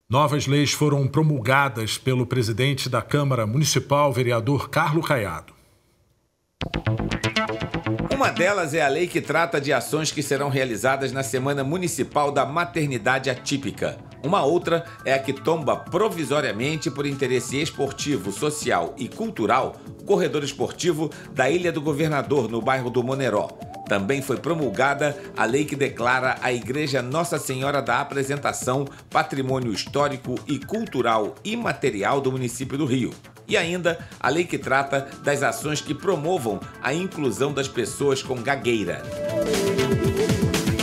Novas leis foram promulgadas pelo presidente da Câmara Municipal, vereador Carlos Caiado. Uma delas é a lei que trata de ações que serão realizadas na Semana Municipal da Maternidade Atípica. Uma outra é a que tomba provisoriamente, por interesse esportivo, social e cultural, o corredor esportivo da Ilha do Governador, no bairro do Moneró. Também foi promulgada a lei que declara a Igreja Nossa Senhora da Apresentação Patrimônio Histórico e Cultural Imaterial do município do Rio. E ainda a lei que trata das ações que promovam a inclusão das pessoas com gagueira.